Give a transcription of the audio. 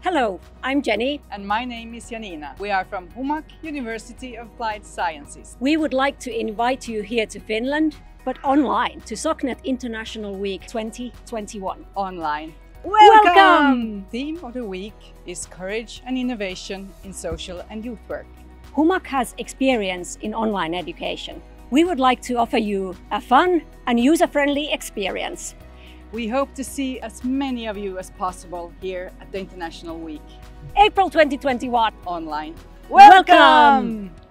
Hello, I'm Jenny. And my name is Janina. We are from Humak University of Applied Sciences. We would like to invite you here to Finland, but online, to Socnet International Week 2021. Online. Welcome! Theme of the week is Courage and Innovation in Social and Youth Work. Humak has experience in online education. We would like to offer you a fun and user-friendly experience. We hope to see as many of you as possible here at the International Week. April 2021. Online. Welcome!